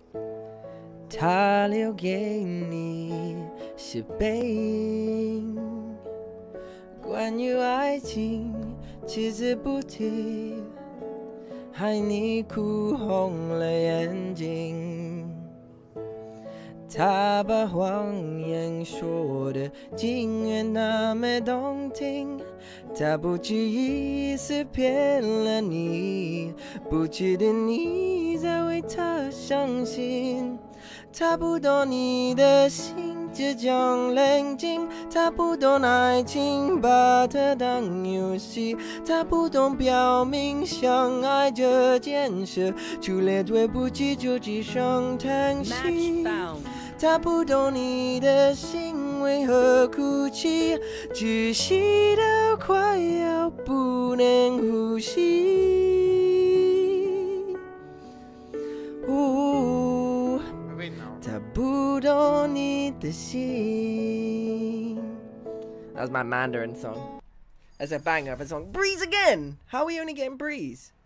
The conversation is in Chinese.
他留给你是背影，关于爱情只字不提，害你哭红了眼睛。他把谎言说的竟然那么动听，他不止一次骗了你，不值得你再为他伤心。他不懂你的心，只讲冷静，他不懂爱情，把它当游戏，他不懂表明相爱这件事，除了对不起就只剩叹息。他不懂你的心为何哭泣，窒息到快要不能呼吸。他不懂你的心。That was my Mandarin song. That's a banger of a song. Breeze again! How are we only getting Breeze?